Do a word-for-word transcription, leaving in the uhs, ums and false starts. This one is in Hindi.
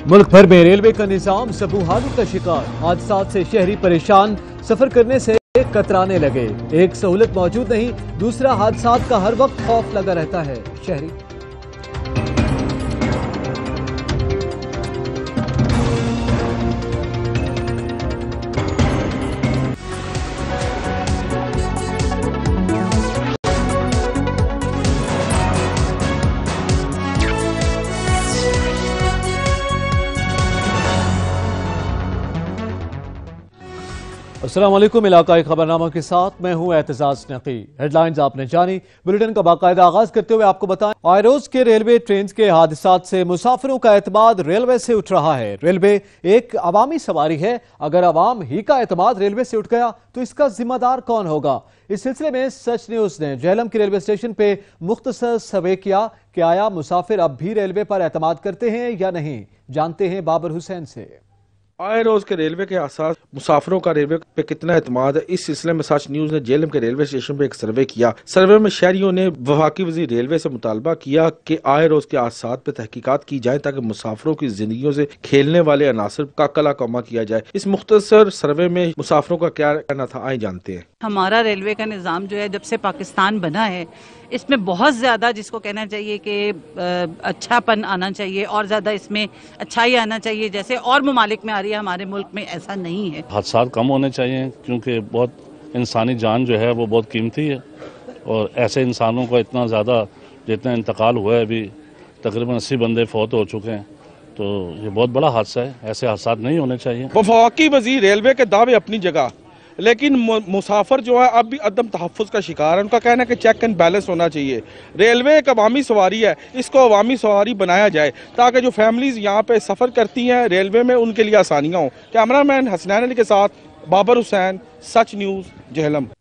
मुल्क भर में रेलवे का निजाम सबूहाली का शिकार। हादसात से शहरी परेशान, सफर करने से कतराने लगे। एक सहूलत मौजूद नहीं, दूसरा हादसात का हर वक्त खौफ लगा रहता है शहरी। अस्सलाम वालेकुम, इलाकाई खबरनामा के साथ मैं हूं एतजाज नकी। हेडलाइंस आपने जानी, बुलेटिन का बाकायदा आगाज करते हुए आपको बताएं, आयरोज के रेलवे ट्रेन के हादसात से मुसाफिरों का एतमाद रेलवे से उठ रहा है। रेलवे एक अवामी सवारी है, अगर अवाम ही का एतमाद रेलवे से उठ गया तो इसका जिम्मेदार कौन होगा? इस सिलसिले में सच न्यूज ने झेलम के रेलवे स्टेशन पे मुख्तसर सर्वे किया कि आया मुसाफिर अब भी रेलवे पर एतमाद करते हैं या नहीं। जानते हैं बाबर हुसैन से। आए रोज के रेलवे के आसास मुसाफिरों का रेलवे पे कितना एतमाद है, इस सिलसिले में सच न्यूज ने झेलम के रेलवे स्टेशन पे एक सर्वे किया। सर्वे में शहरियों ने वफाकी वज़ीर रेलवे से मुतालबा किया कि आए रोज के आसास पे तहकीकात की जाए ताकि मुसाफिरों की जिंदगियों से खेलने वाले अनासर का कला कमा किया जाए। इस मुख्तसर सर्वे में मुसाफिरों का क्या कहना था, आए जानते हैं। हमारा रेलवे का निज़ाम जो है जब से पाकिस्तान बना है, इसमें बहुत ज़्यादा जिसको कहना चाहिए कि अच्छापन आना चाहिए और ज़्यादा इसमें अच्छाई आना चाहिए, जैसे और ममालिक में आ रही है। हमारे मुल्क में ऐसा नहीं है। हादसात कम होने चाहिए क्योंकि बहुत इंसानी जान जो है वो बहुत कीमती है और ऐसे इंसानों का इतना ज़्यादा जितना इंतकाल हुआ है, अभी तकरीबन अस्सी बंदे फौत हो चुके हैं, तो ये बहुत बड़ा हादसा है। ऐसे हादसात नहीं होने चाहिए। वफाकी वज़ीर रेलवे के दावे अपनी जगह, लेकिन मुसाफिर जो है अब भी अदम तहफ़्फ़ुज़ का शिकार है। उनका कहना है कि चेक एंड बैलेंस होना चाहिए। रेलवे एक अवामी सवारी है, इसको अवामी सवारी बनाया जाए ताकि जो फैमिलीज़ यहाँ पे सफ़र करती हैं रेलवे में उनके लिए आसानियाँ हों। कैमरामैन हसनैन अली के साथ बाबर हुसैन, सच न्यूज़, झेलम।